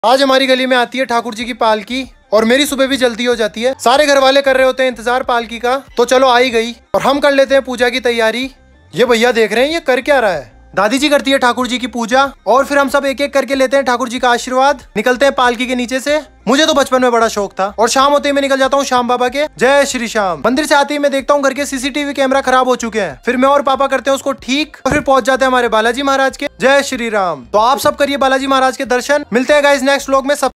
आज हमारी गली में आती है ठाकुर जी की पालकी और मेरी सुबह भी जल्दी हो जाती है। सारे घर वाले कर रहे होते हैं इंतजार पालकी का, तो चलो आ ही गई और हम कर लेते हैं पूजा की तैयारी। ये भैया देख रहे हैं ये कर क्या रहा है। दादी जी करती है ठाकुर जी की पूजा और फिर हम सब एक एक करके लेते हैं ठाकुर जी का आशीर्वाद। निकलते हैं पालकी के नीचे से। मुझे तो बचपन में बड़ा शौक था और शाम होते ही मैं निकल जाता हूँ श्याम बाबा के। जय श्री श्याम। मंदिर से आते ही मैं देखता हूँ घर के सीसीटीवी कैमरा खराब हो चुके हैं। फिर मैं और पापा करते हैं उसको ठीक और फिर पहुंच जाते हैं हमारे बालाजी महाराज के। जय श्री राम। तो आप सब करिए बालाजी महाराज के दर्शन। मिलते हैं गाइस नेक्स्ट व्लॉग में।